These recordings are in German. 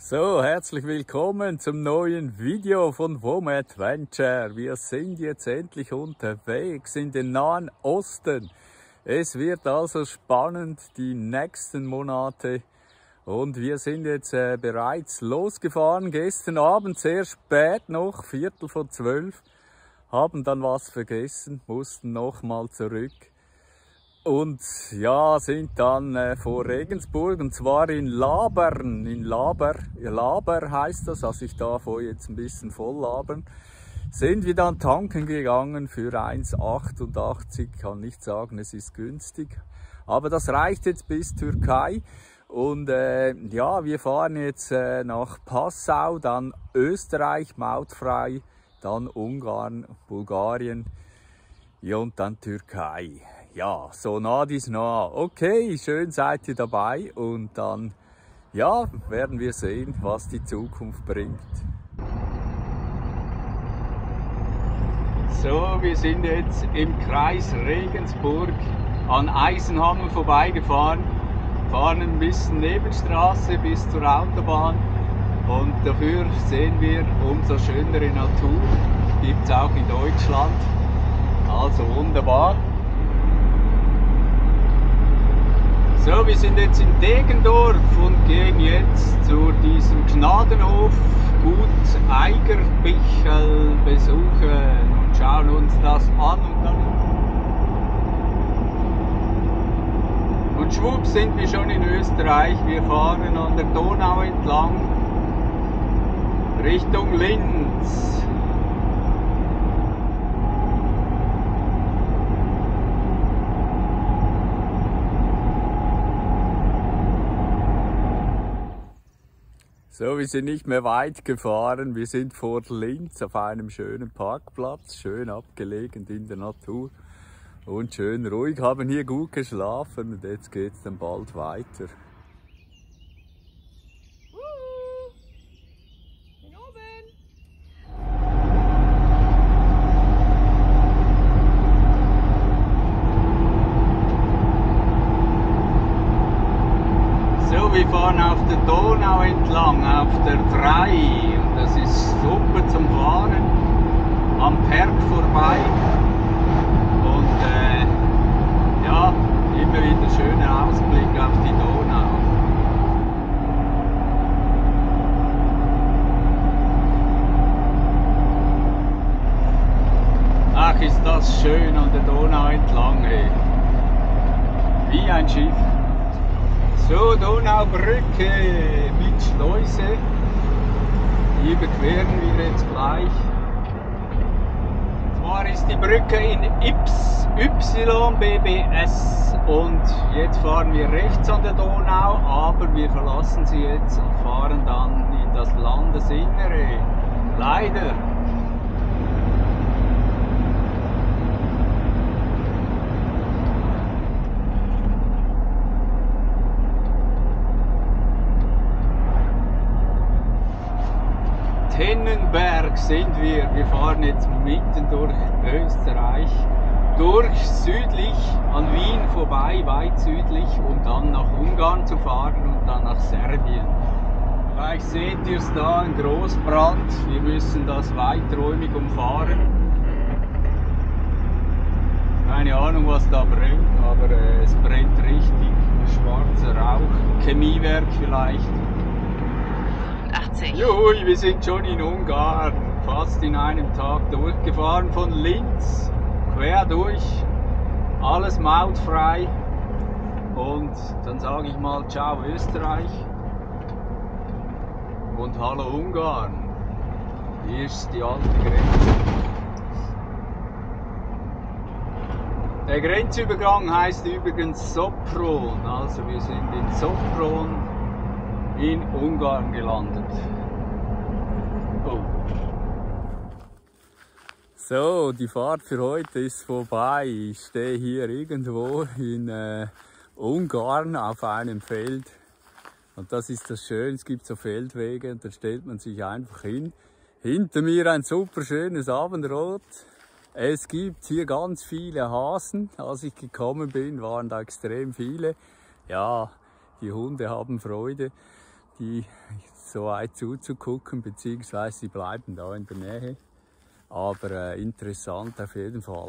So, herzlich willkommen zum neuen Video von WOMadventure. Wir sind jetzt endlich unterwegs in den Nahen Osten. Es wird also spannend die nächsten Monate und wir sind jetzt bereits losgefahren. Gestern Abend sehr spät noch, 11:45, haben dann was vergessen, mussten nochmal zurück. Und ja, sind dann vor Regensburg, und zwar in Labern. In Laber heißt das, also ich darf euch jetzt ein bisschen voll labern. Sind wir dann tanken gegangen für 1,88, kann nicht sagen, es ist günstig. Aber das reicht jetzt bis Türkei. Und ja, wir fahren jetzt nach Passau, dann Österreich, mautfrei, dann Ungarn, Bulgarien, ja, und dann Türkei. Ja, so nah dies nah. Okay, schön seid ihr dabei und dann, ja, werden wir sehen, was die Zukunft bringt. So, wir sind jetzt im Kreis Regensburg an Eisenhammer vorbeigefahren, fahren ein bisschen Nebenstraße bis zur Autobahn und dafür sehen wir umso schönere Natur. Gibt es auch in Deutschland, also wunderbar. So, wir sind jetzt in Deggendorf und gehen jetzt zu diesem Gnadenhof Gut Eigerbichel besuchen und schauen uns das an. Und schwupps sind wir schon in Österreich. Wir fahren an der Donau entlang Richtung Linz. So, wir sind nicht mehr weit gefahren. Wir sind vor Linz auf einem schönen Parkplatz, schön abgelegen in der Natur und schön ruhig. Haben hier gut geschlafen und jetzt geht es dann bald weiter. Wir fahren auf der Donau entlang, auf der 3, und das ist super zum Fahren, am Berg vorbei und ja, immer wieder schöner Ausblick auf die Donau. Ach, ist das schön an der Donau entlang, hey. Wie ein Schiff. So, Donaubrücke mit Schleuse, die überqueren wir jetzt gleich. Und zwar ist die Brücke in YBBS und jetzt fahren wir rechts an der Donau, aber wir verlassen sie jetzt und fahren dann in das Landesinnere. Leider. Tennenberg sind wir. Wir fahren jetzt mitten durch Österreich, durch südlich an Wien vorbei, weit südlich, um dann nach Ungarn zu fahren und dann nach Serbien. Vielleicht seht ihr es da, ein Großbrand. Wir müssen das weiträumig umfahren. Keine Ahnung, was da brennt, aber es brennt richtig. Schwarzer Rauch, Chemiewerk vielleicht. Juhui, wir sind schon in Ungarn, fast in einem Tag durchgefahren, von Linz quer durch, alles mautfrei, und dann sage ich mal ciao Österreich und hallo Ungarn. Hier ist die alte Grenze. Der Grenzübergang heißt übrigens Sopron, also wir sind in Sopron in Ungarn gelandet. Oh. So, die Fahrt für heute ist vorbei. Ich stehe hier irgendwo in Ungarn auf einem Feld. Und das ist das Schöne, es gibt so Feldwege und da stellt man sich einfach hin. Hinter mir ein super schönes Abendrot. Es gibt hier ganz viele Hasen. Als ich gekommen bin, waren da extrem viele. Ja, die Hunde haben Freude. die so weit zuzugucken, beziehungsweise sie bleiben da in der Nähe. Aber interessant auf jeden Fall.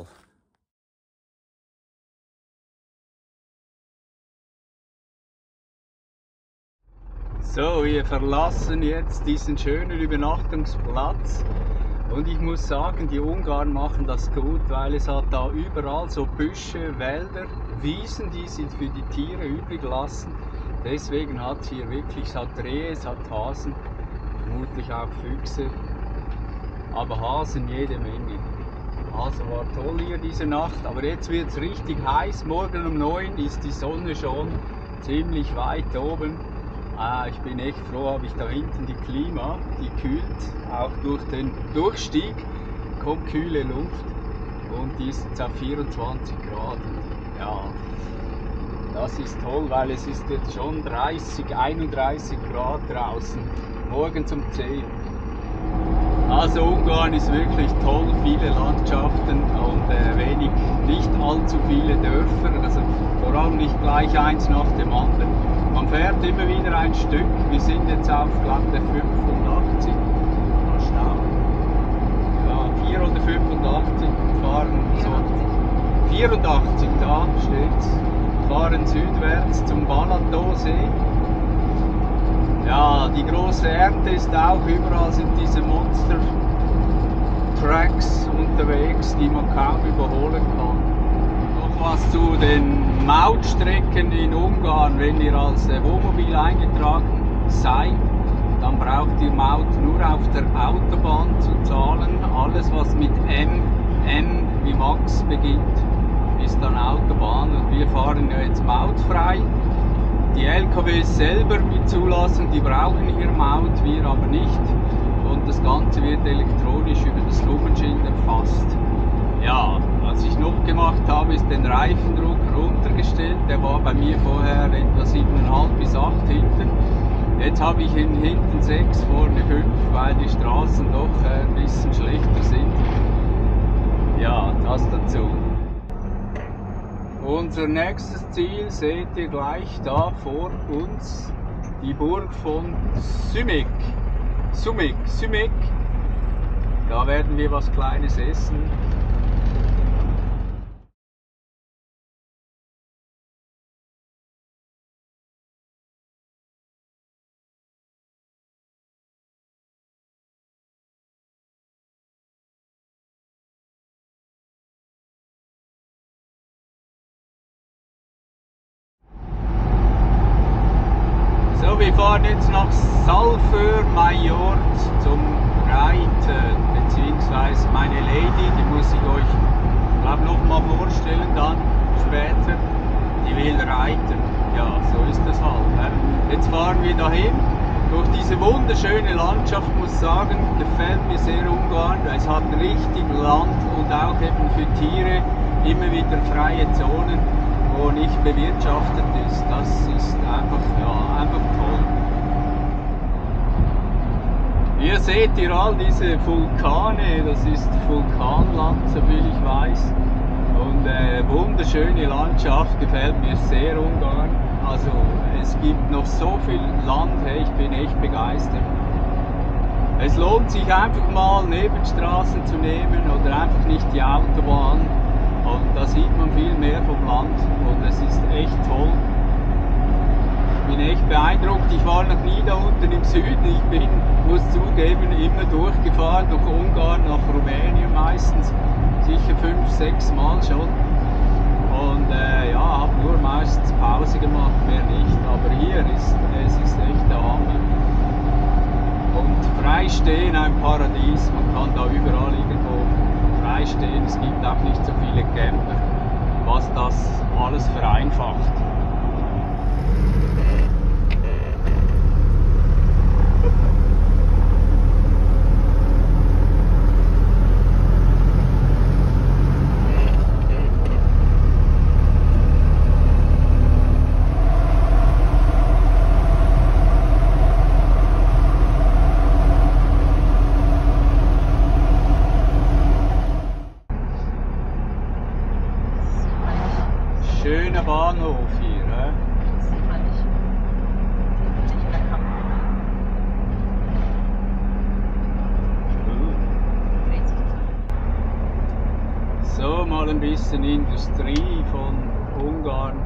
So, wir verlassen jetzt diesen schönen Übernachtungsplatz. Und ich muss sagen, die Ungarn machen das gut, weil es hat da überall so Büsche, Wälder, Wiesen, die sie für die Tiere übrig lassen. Deswegen hat es hier wirklich, es hat Rehe, es hat Hasen, vermutlich auch Füchse, aber Hasen jede Menge. Also war toll hier diese Nacht, aber jetzt wird es richtig heiß. Morgen um 9 ist die Sonne schon ziemlich weit oben. Ich bin echt froh, habe ich da hinten die Klima, die kühlt, auch durch den Durchstieg kommt kühle Luft und die ist jetzt auf 24 Grad. Ja, das ist toll, weil es ist jetzt schon 30, 31 Grad draußen, morgens um 10. Also Ungarn ist wirklich toll, viele Landschaften und nicht allzu viele Dörfer, also vor allem nicht gleich eins nach dem anderen. Man fährt immer wieder ein Stück, wir sind jetzt auf, glaube ich, der 85, mal schauen, ja, 4 oder 85, fahren so, 84, da steht's, fahren südwärts zum Balatonsee. Ja, die große Ernte ist auch, überall sind diese Monster-Tracks unterwegs, die man kaum überholen kann. Noch was zu den Mautstrecken in Ungarn. Wenn ihr als Wohnmobil eingetragen seid, dann braucht ihr Maut nur auf der Autobahn zu zahlen. Alles was mit M wie Max beginnt, ist dann Autobahn und wir fahren ja jetzt mautfrei. Die LKWs selber mit Zulassung, die brauchen hier Maut, wir aber nicht. Und das Ganze wird elektronisch über das Nummernschild erfasst. Ja, was ich noch gemacht habe, ist den Reifendruck runtergestellt. Der war bei mir vorher etwa 7,5 bis 8 hinten. Jetzt habe ich ihn hinten 6, vorne 5, weil die Straßen doch ein bisschen schlechter sind. Ja, das dazu. Unser nächstes Ziel seht ihr gleich da vor uns, die Burg von Šumek. Da werden wir was Kleines essen. Wir fahren jetzt nach Szalfőr-Major zum Reiten, beziehungsweise meine Lady, die muss ich euch, glaube noch mal vorstellen dann später, die will reiten. Ja, so ist das halt. Ne? Jetzt fahren wir dahin, durch diese wunderschöne Landschaft, muss sagen, gefällt mir sehr Ungarn. Es hat richtig Land und auch eben für Tiere immer wieder freie Zonen, wo nicht bewirtschaftet ist. Das ist einfach, ja, einfach toll. Hier seht ihr all diese Vulkane, das ist Vulkanland, soviel ich weiß. Und wunderschöne Landschaft, gefällt mir sehr Ungarn. Also es gibt noch so viel Land, hey, ich bin echt begeistert. Es lohnt sich einfach mal Nebenstraßen zu nehmen oder einfach nicht die Autobahn. Und da sieht man viel mehr vom Land und es ist echt toll. Ich bin echt beeindruckt. Ich war noch nie da unten im Süden. Ich muss zugeben, immer durchgefahren, durch Ungarn, nach Rumänien meistens. Sicher 5, 6 Mal schon. Und ja, habe nur meistens Pause gemacht, mehr nicht. Aber hier es ist echt der Hammer. Und frei stehen, ein Paradies. Man kann da überall irgendwo stehen. Es gibt auch nicht so viele Camper, was das alles vereinfacht. Schöner Bahnhof mal ein bisschen Industrie von Ungarn.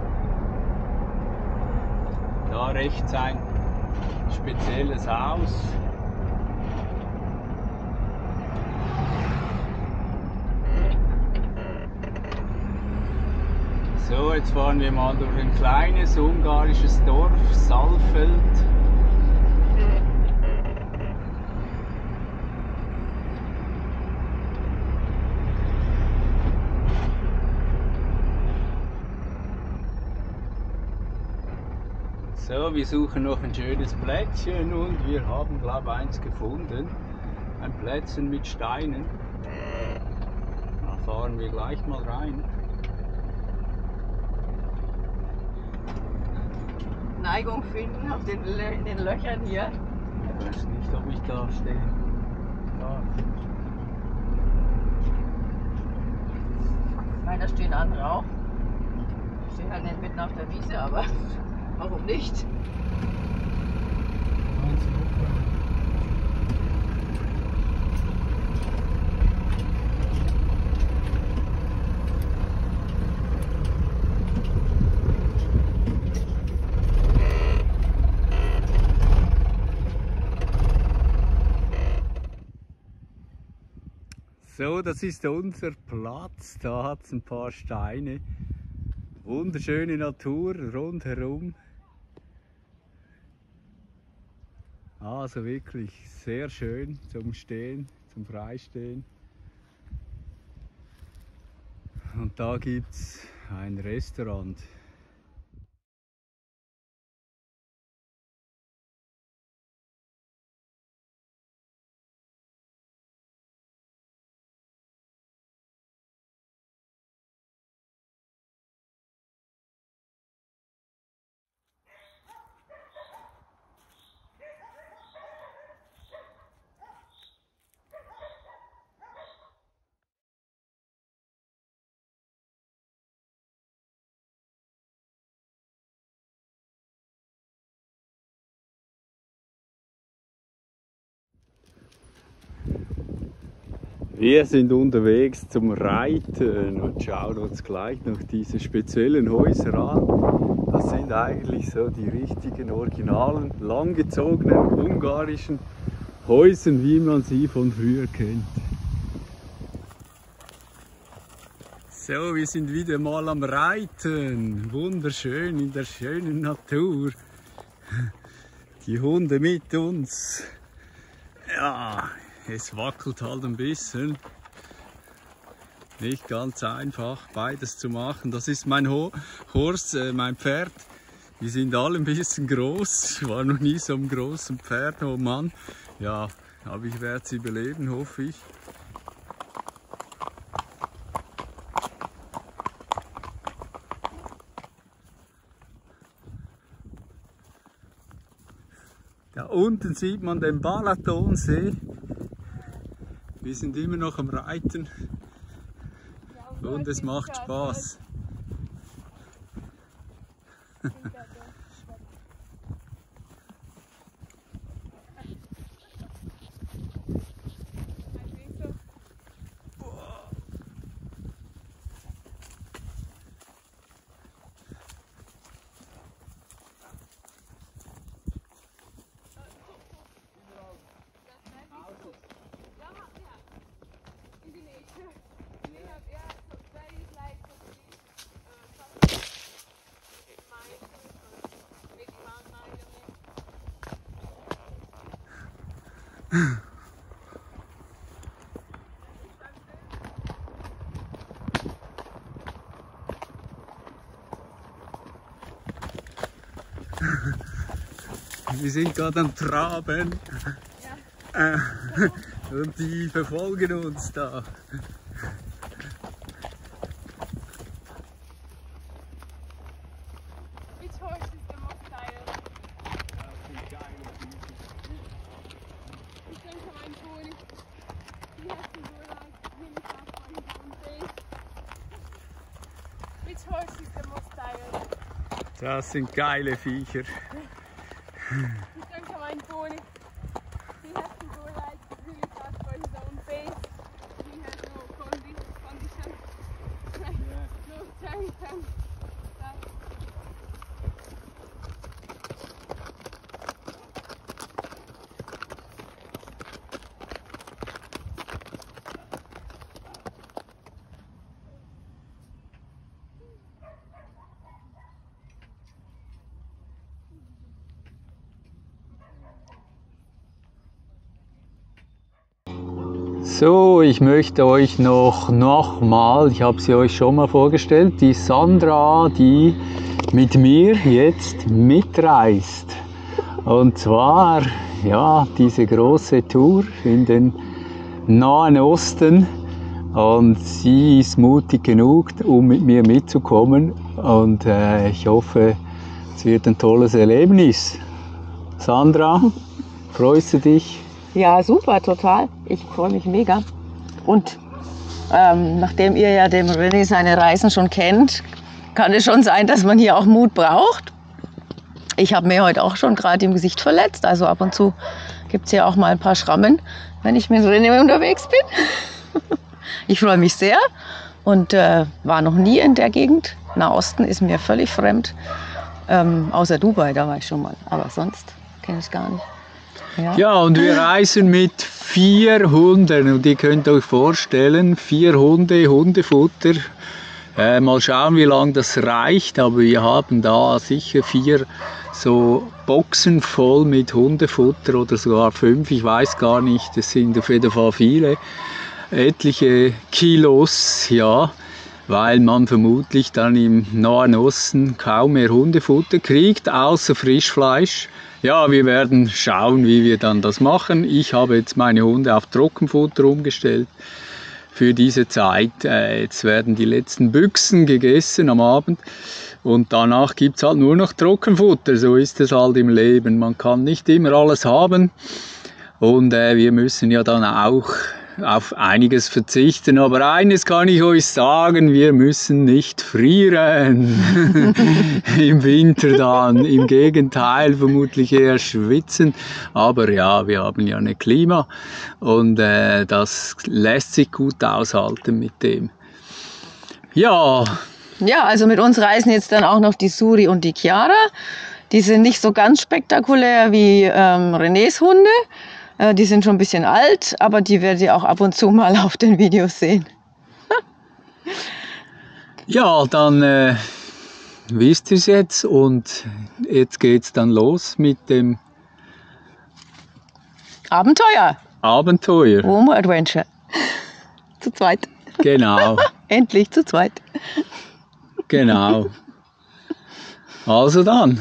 Da rechts ein spezielles Haus. So, jetzt fahren wir mal durch ein kleines ungarisches Dorf, Saalfeld. So, wir suchen noch ein schönes Plätzchen und wir haben, glaube ich, eins gefunden. Ein Plätzchen mit Steinen. Da fahren wir gleich mal rein. Neigung finden auf in den Löchern hier. Ich weiß nicht, ob ich da stehe. Ja. Nein, da stehen andere auch. Ich stehe halt nicht mitten auf der Wiese, aber warum nicht? So, das ist unser Platz. Da hat es ein paar Steine. Wunderschöne Natur rundherum. Also wirklich sehr schön zum Stehen, zum Freistehen. Und da gibt es ein Restaurant. Wir sind unterwegs zum Reiten und schauen uns gleich noch diese speziellen Häuser an. Das sind eigentlich so die richtigen, originalen, langgezogenen ungarischen Häuser, wie man sie von früher kennt. So, wir sind wieder mal am Reiten. Wunderschön in der schönen Natur. Die Hunde mit uns. Ja. Es wackelt halt ein bisschen. Nicht ganz einfach, beides zu machen. Das ist mein Horst, mein Pferd. Die sind alle ein bisschen groß. Ich war noch nie so einem großen Pferd, oh Mann. Ja, aber ich werde sie überleben, hoffe ich. Da unten sieht man den Balatonsee. Wir sind immer noch am Reiten und es macht Spaß. Wir sind gerade am Traben. Ja. Und die verfolgen uns da. Das sind geile Viecher. So, ich möchte euch nochmal, ich habe sie euch schon mal vorgestellt, die Sandra, die mit mir jetzt mitreist. Und zwar, ja, diese große Tour in den Nahen Osten. Und sie ist mutig genug, um mit mir mitzukommen. Und ich hoffe, es wird ein tolles Erlebnis. Sandra, freust du dich? Ja, super, total. Ich freue mich mega. Und nachdem ihr ja dem René seine Reisen schon kennt, kann es schon sein, dass man hier auch Mut braucht. Ich habe mir heute auch schon gerade im Gesicht verletzt. Also ab und zu gibt es ja auch mal ein paar Schrammen, wenn ich mit René unterwegs bin. Ich freue mich sehr und war noch nie in der Gegend. Nahosten ist mir völlig fremd. Außer Dubai, da war ich schon mal. Aber sonst kenne ich es gar nicht. Ja, und wir reisen mit 4 Hunden und ihr könnt euch vorstellen, 4 Hunde, Hundefutter. Mal schauen, wie lange das reicht, aber wir haben da sicher 4 so Boxen voll mit Hundefutter oder sogar 5, ich weiß gar nicht, es sind auf jeden Fall viele, etliche Kilos, ja, weil man vermutlich dann im Nahen Osten kaum mehr Hundefutter kriegt, außer Frischfleisch. Ja, wir werden schauen, wie wir dann das machen. Ich habe jetzt meine Hunde auf Trockenfutter umgestellt für diese Zeit. Jetzt werden die letzten Büchsen gegessen am Abend und danach gibt es halt nur noch Trockenfutter. So ist es halt im Leben. Man kann nicht immer alles haben und wir müssen ja dann auch auf einiges verzichten. Aber eines kann ich euch sagen, wir müssen nicht frieren im Winter dann. Im Gegenteil, vermutlich eher schwitzen. Aber ja, wir haben ja ein Klima und das lässt sich gut aushalten mit dem. Ja. Ja, also mit uns reisen jetzt dann auch noch die Suri und die Chiara. Die sind nicht so ganz spektakulär wie Renés Hunde. Die sind schon ein bisschen alt, aber die werdet ihr auch ab und zu mal auf den Videos sehen. Ja, dann wisst ihr es jetzt und jetzt geht's dann los mit dem Abenteuer. Womo Adventure. Zu zweit. Genau. Endlich zu zweit. Genau. Also dann.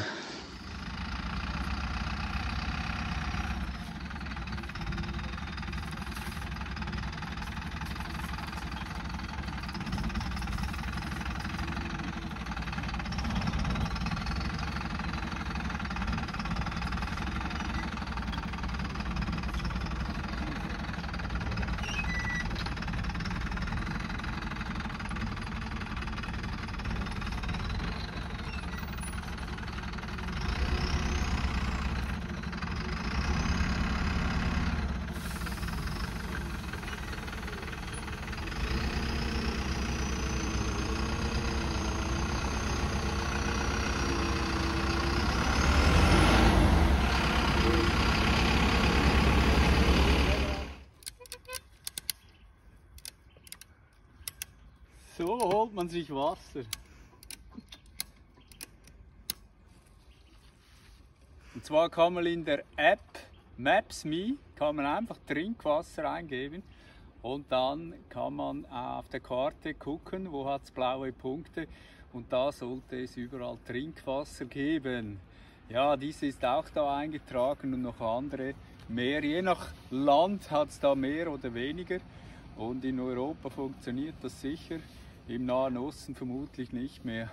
So holt man sich Wasser. Und zwar kann man in der App Maps.me kann man einfach Trinkwasser eingeben und dann kann man auf der Karte gucken, wo hat es blaue Punkte und da sollte es überall Trinkwasser geben. Ja, dies ist auch da eingetragen und noch andere mehr. Je nach Land hat es da mehr oder weniger und in Europa funktioniert das sicher. Im Nahen Osten vermutlich nicht mehr.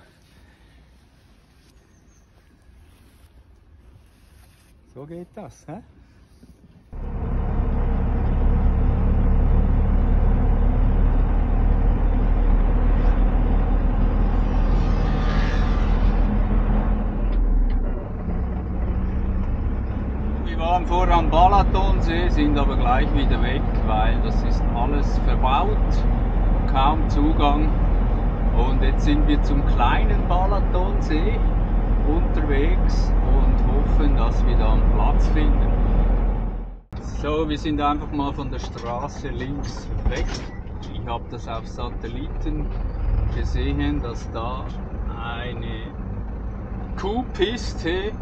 So geht das, hä? Wir waren vorher am Balatonsee, sind aber gleich wieder weg, weil das ist alles verbaut. Kaum Zugang und jetzt sind wir zum kleinen Balatonsee unterwegs und hoffen, dass wir da einen Platz finden. So, wir sind einfach mal von der Straße links weg. Ich habe das auf Satelliten gesehen, dass da eine Kuhpiste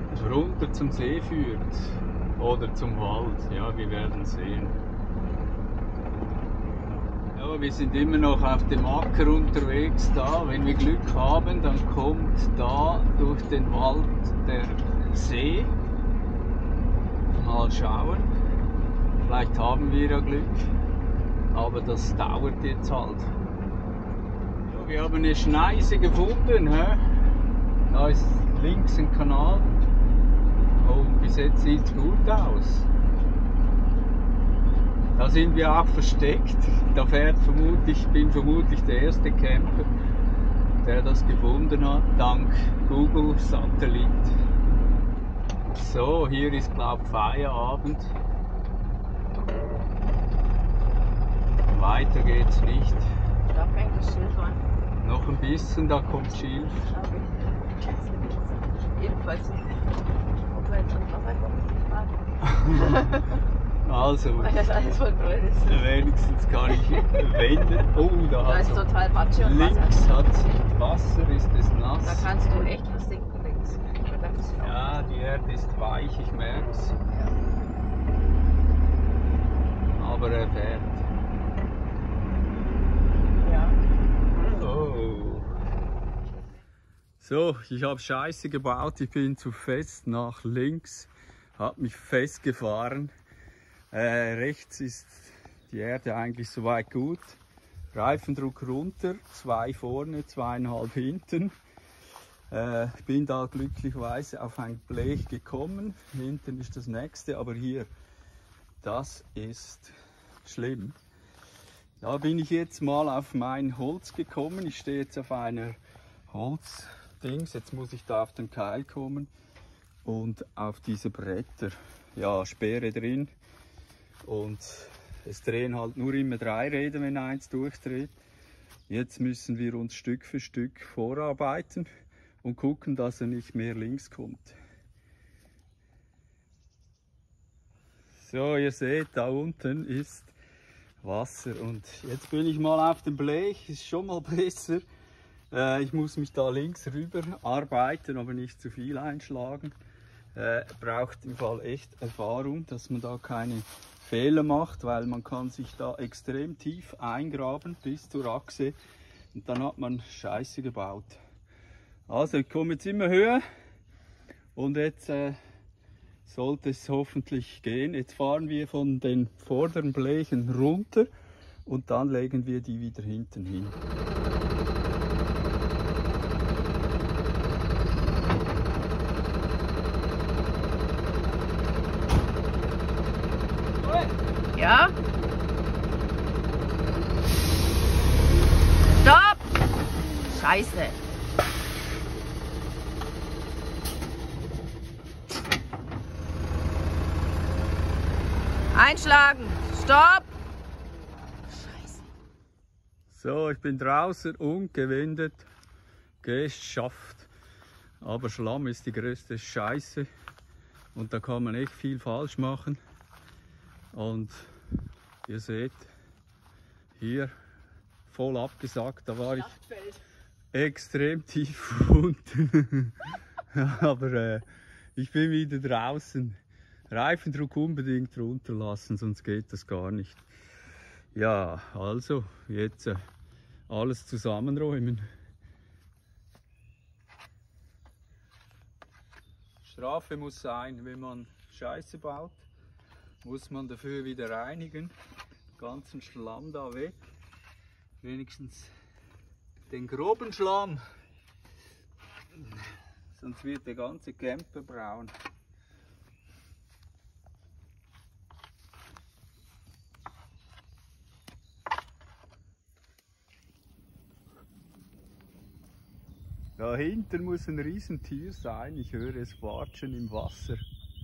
runter zum See führt oder zum Wald. Ja, wir werden sehen. So, wir sind immer noch auf dem Acker unterwegs da. Wenn wir Glück haben, dann kommt da durch den Wald der See. Mal schauen. Vielleicht haben wir ja Glück. Aber das dauert jetzt halt. Ja, wir haben eine Schneise gefunden. He? Da ist links ein Kanal. Und bis jetzt sieht es gut aus. Da sind wir auch versteckt. Da fährt bin vermutlich der erste Camper, der das gefunden hat, dank Google Satellit. So, hier ist, glaube ich, Feierabend. Weiter geht's nicht. Da fängt das Schilf an. Noch ein bisschen, da kommt Schilf. Okay. Jedenfalls. Ob wir jetzt ins Wasser kommen, ist die Frage. Also, Weil das alles voll blöd ist. wenigstens kann ich wenden. Oh, Da ist also total Patsche und links Wasser. hat Wasser, ist es nass. Da kannst du echt versinken links. Ja, die Erde ist weich, ich merk's. Aber er fährt. Ja. Oh. So, ich habe Scheiße gebaut. Ich bin zu fest nach links, habe mich festgefahren. Rechts ist die Erde eigentlich soweit gut. Reifendruck runter, 2 vorne, 2,5 hinten. Bin da glücklicherweise auf ein Blech gekommen. Hinten ist das nächste, aber hier, das ist schlimm. Da bin ich jetzt mal auf mein Holz gekommen. Ich stehe jetzt auf einer Holzdings. Jetzt muss ich da auf den Keil kommen und auf diese Bretter. Ja, Speere drin. Und es drehen halt nur immer 3 Räder, wenn eins durchdreht. Jetzt müssen wir uns Stück für Stück vorarbeiten und gucken, dass er nicht mehr links kommt. So, ihr seht, da unten ist Wasser und jetzt bin ich mal auf dem Blech, ist schon mal besser. Ich muss mich da links rüber arbeiten, aber nicht zu viel einschlagen. Braucht im Fall echt Erfahrung, dass man da keine Fehler macht, weil man kann sich da extrem tief eingraben bis zur Achse und dann hat man Scheiße gebaut. Also ich komme jetzt immer höher und jetzt sollte es hoffentlich gehen. Jetzt fahren wir von den vorderen Blechen runter und dann legen wir die wieder hinten hin. Ja? Stopp! Scheiße! Einschlagen! Stopp! Scheiße! So, ich bin draußen und gewendet. Geschafft. Aber Schlamm ist die größte Scheiße. Und da kann man echt viel falsch machen. Und ihr seht, hier voll abgesackt, da war ich extrem tief unten. Aber ich bin wieder draußen. Reifendruck unbedingt runterlassen, sonst geht das gar nicht. Ja, also jetzt alles zusammenräumen. Strafe muss sein, wenn man Scheiße baut, muss man dafür wieder reinigen. Den ganzen Schlamm da weg. Wenigstens den groben Schlamm. Sonst wird der ganze Camper braun. Da hinten muss ein Riesentier sein. Ich höre es watschen im Wasser.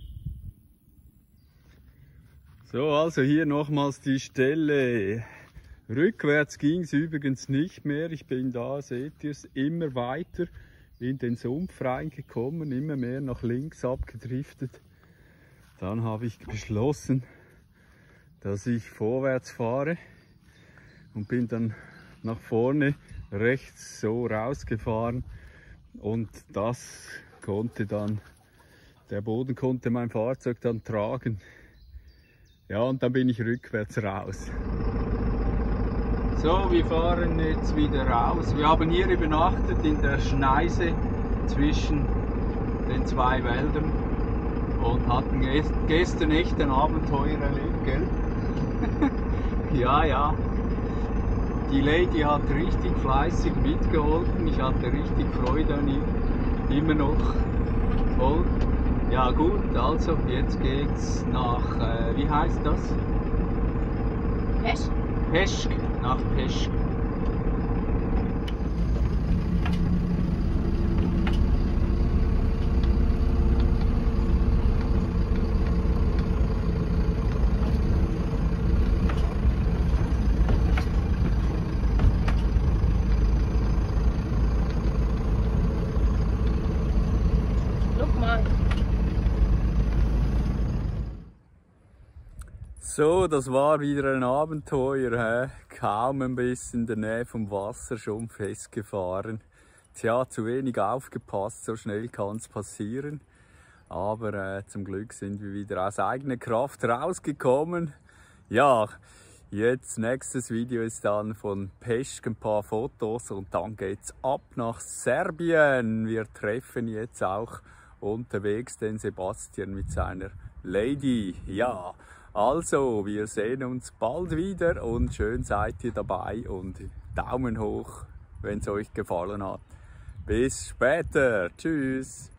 So, also hier nochmals die Stelle. Rückwärts ging es übrigens nicht mehr. Ich bin da, seht ihr es, immer weiter in den Sumpf reingekommen, immer mehr nach links abgedriftet. Dann habe ich beschlossen, dass ich vorwärts fahre und bin dann nach vorne rechts so rausgefahren. Und das konnte dann, der Boden konnte mein Fahrzeug dann tragen. Ja, und dann bin ich rückwärts raus. So, wir fahren jetzt wieder raus. Wir haben hier übernachtet in der Schneise zwischen den zwei Wäldern und hatten gestern echt ein Abenteuer erlebt, gell? Ja, ja. Die Lady hat richtig fleißig mitgeholfen. Ich hatte richtig Freude an ihr. Immer noch. Toll. Ja gut, also jetzt geht's nach, wie heißt das? Peschk. Peschk, nach Peschk. So, das war wieder ein Abenteuer, he? Kaum ein bisschen in der Nähe vom Wasser schon festgefahren. Tja, zu wenig aufgepasst, so schnell kann es passieren. Aber zum Glück sind wir wieder aus eigener Kraft rausgekommen. Ja, jetzt nächstes Video ist dann von Peschk ein paar Fotos und dann geht's ab nach Serbien. Wir treffen jetzt auch unterwegs den Sebastian mit seiner Lady. Ja. Also, wir sehen uns bald wieder und schön seid ihr dabei und Daumen hoch, wenn es euch gefallen hat. Bis später. Tschüss.